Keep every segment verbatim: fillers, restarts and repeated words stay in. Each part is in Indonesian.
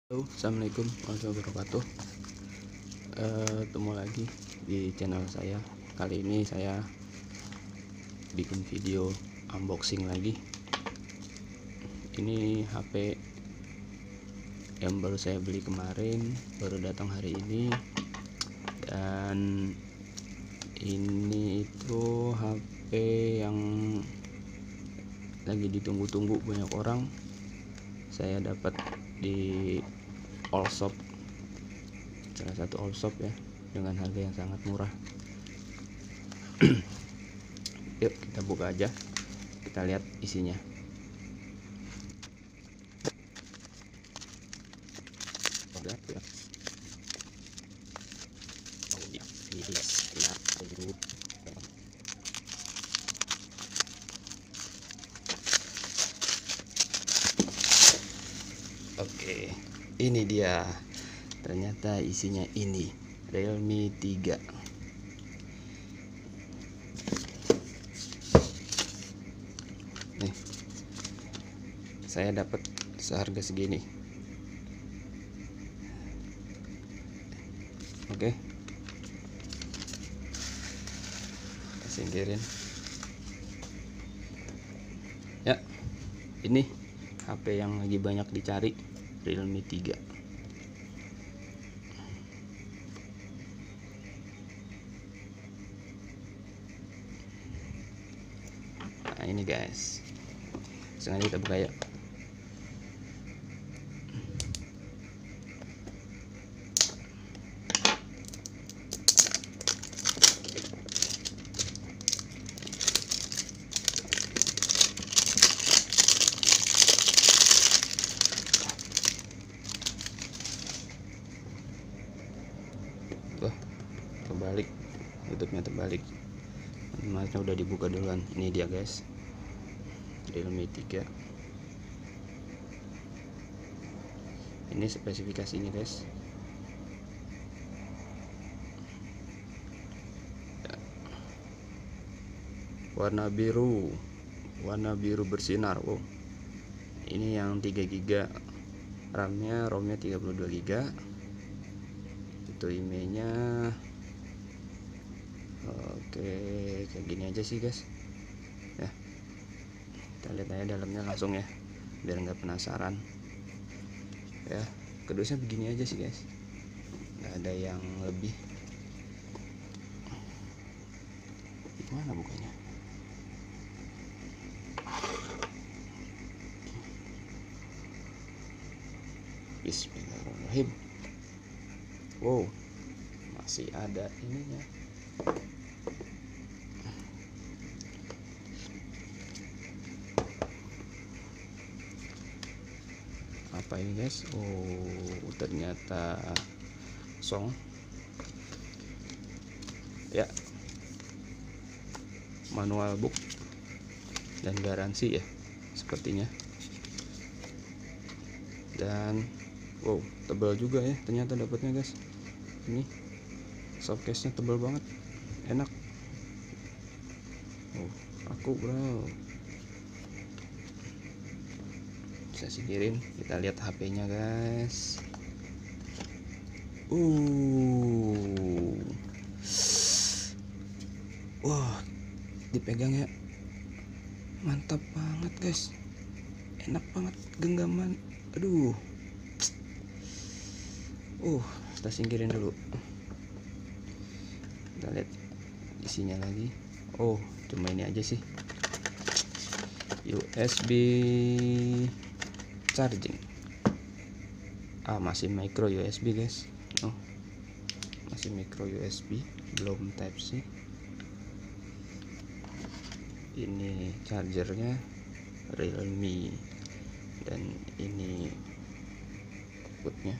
Halo, assalamualaikum warahmatullahi wabarakatuh. Uh, ketemu lagi di channel saya. Kali ini saya bikin video unboxing lagi. Ini H P yang baru saya beli kemarin, baru datang hari ini. Dan ini itu H P yang lagi ditunggu-tunggu banyak orang. Saya dapat di Allshop, salah satu Allshop ya, dengan harga yang sangat murah. Yuk kita buka aja, kita lihat isinya. Oke, ini dia. Ternyata isinya ini Realme tiga. Nih, saya dapat seharga segini. Oke, kita singkirin. Ya, ini H P yang lagi banyak dicari, Realme tiga. Nah ini guys, sengaja kita buka ya. Wah, terbalik, tutupnya terbalik. Masnya udah dibuka duluan. Ini dia guys, Realme tiga. Ini spesifikasinya guys. Warna biru, warna biru bersinar. Wow, ini yang tiga giga RAM-nya, ROM-nya tiga puluh dua giga. Itu I M E I-nya. Oke, kayak gini aja sih guys ya. Kita lihat aja dalamnya langsung ya, biar nggak penasaran ya. Kedusnya begini aja sih guys, nggak ada yang lebih. Gimana bukanya? Bismillahirrahmanirrahim. Wow, masih ada ininya. Apa ini guys? Oh, ternyata song ya, manual book dan garansi ya sepertinya. Dan wow, tebal juga ya ternyata dapatnya guys. Ini softcase nya tebal banget, enak. Oh, aku bro, bisa singkirin. Kita lihat H P nya guys. Uh, wah, dipegangnya mantap banget guys, enak banget genggaman. Aduh, uh, kita singkirin dulu. Kita lihat isinya lagi. Oh, cuma ini aja sih, U S B charging. Ah, masih micro U S B guys. Oh, masih micro U S B, belum Type C. Ini chargernya Realme, dan ini outputnya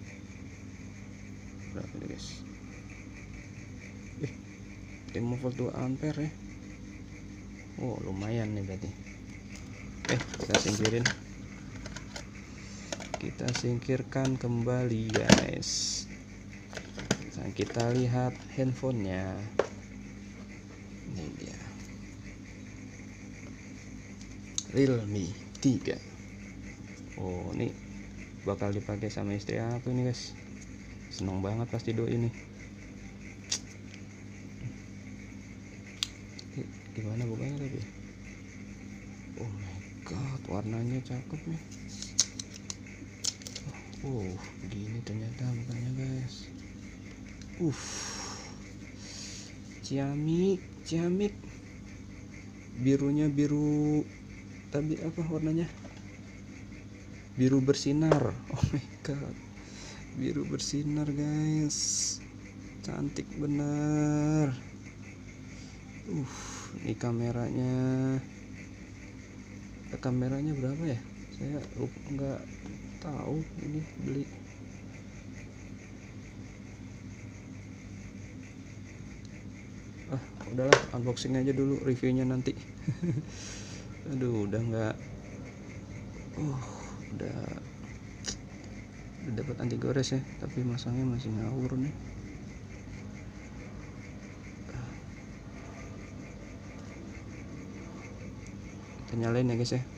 berapa nih guys? Eh, lima volt dua ampere ya. Oh, lumayan nih berarti. Eh, kita singkirin. Kita singkirkan kembali guys. Nah, kita lihat handphonenya. Ini dia, Realme tiga. Oh, ini bakal dipakai sama istri aku nih guys. Seneng banget pasti doi ini. Gimana bukanya tapi? Oh my god, warnanya cakep nih. Oh, begini ternyata bukanya guys. Uh, ciamik, ciamik. Birunya biru, tapi apa warnanya? Biru bersinar. Oh my god, biru bersinar guys. Cantik bener. Uh, ini kameranya. Kameranya berapa ya? Saya nggak tahu ini beli. Ah, udahlah, unboxing aja dulu, reviewnya nanti. Aduh, udah nggak. Uh, udah udah dapat anti gores ya, tapi masangnya masih ngawur nih. Kita nyalain ya guys ya.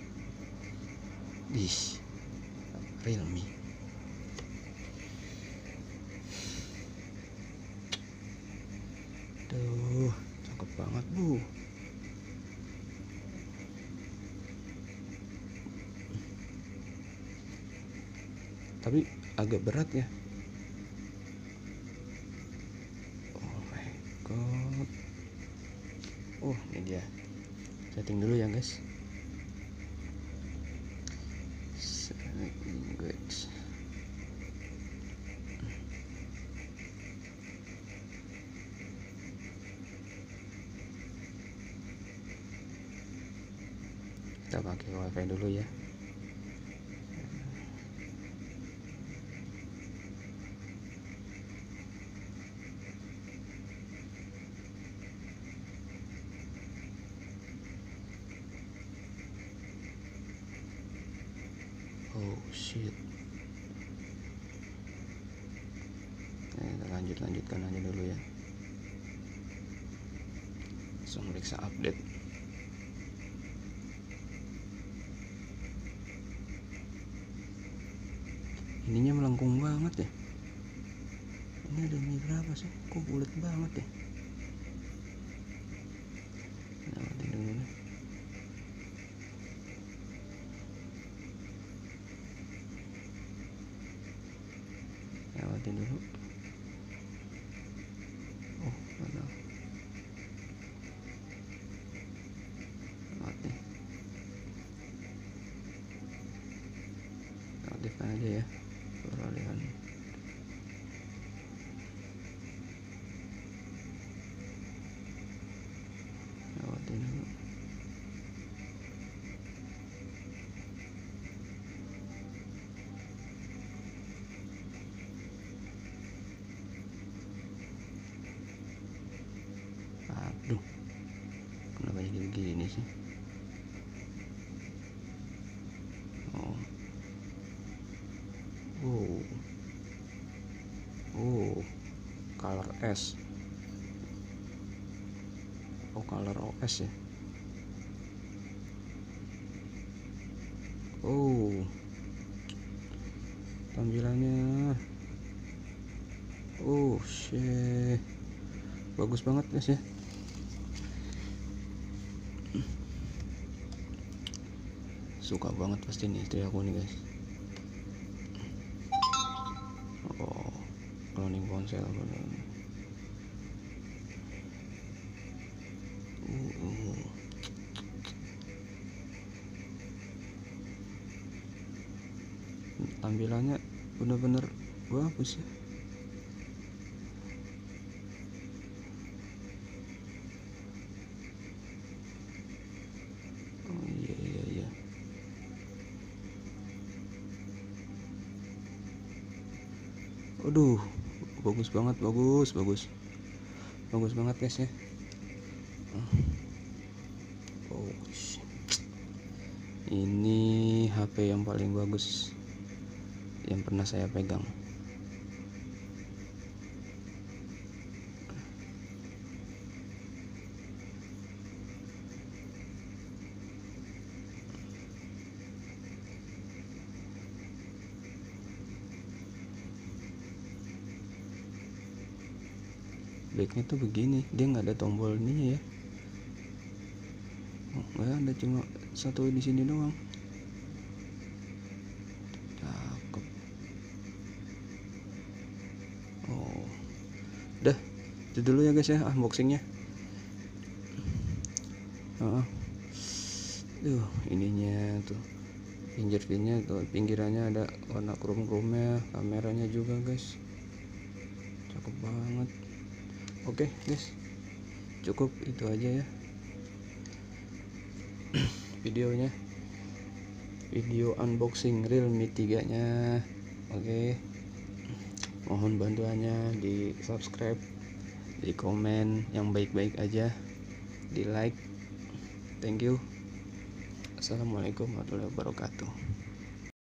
Ih, Realme. Duh, cakep banget bu. Tapi agak berat ya. Oh my god. Oh, ini dia. Setting dulu ya guys. Setting guys. Kita pakai wifi dulu ya. Oh shit. Nah, kita lanjut lanjutkan aja dulu ya. Langsung periksa update. Ininya melengkung banget ya. Ini ada ini berapa sih? Kok bulat banget ya? Lewatin dulu nih. Lewatin dulu. Oh, mana? Lewatin. Aktifkan aja ya peralihan. Lewatin dulu. Aduh, kenapa jadi begini sih? Oh, oh, oh, color S. Oh, color O S ya. Oh, tampilannya. Oh shit, bagus banget guys ya. Suka banget pasti nih istri aku nih guys. Oh, cloning ponsel bener. Uh, uh. Tampilannya bener-bener bagus ya. Oh iya iya iya. Aduh, bagus banget, bagus bagus bagus banget guys ya. Oh, ini H P yang paling bagus yang pernah saya pegang. backnya tuh begini, dia nggak ada tombol ininya ya. Oh, nggak ada, cuma satu di sini doang. Cakep. Oh, udah itu dulu ya guys ya unboxingnya. Uh, tuh ininya tuh pinggir pinnya tuh, pinggirannya ada warna chrome chrome-nya, kameranya juga guys, cakep banget. Oke guys, cukup itu aja ya videonya, video unboxing Realme tiga nya. Oke, mohon bantuannya di subscribe, di komen yang baik-baik aja, di like. Thank you. Assalamualaikum warahmatullahi wabarakatuh.